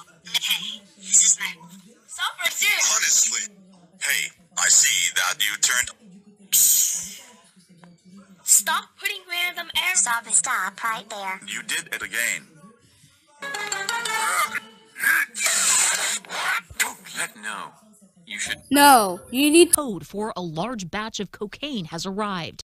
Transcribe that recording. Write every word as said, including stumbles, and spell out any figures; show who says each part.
Speaker 1: Hey, this is my... Stop right there!
Speaker 2: Honestly. Hey, I see that you turned...
Speaker 1: Stop putting random air...
Speaker 3: Stop it, stop right there.
Speaker 2: You did it again.
Speaker 4: Don't let no. You should...
Speaker 5: No, you need
Speaker 6: Code for a large batch of cocaine has arrived.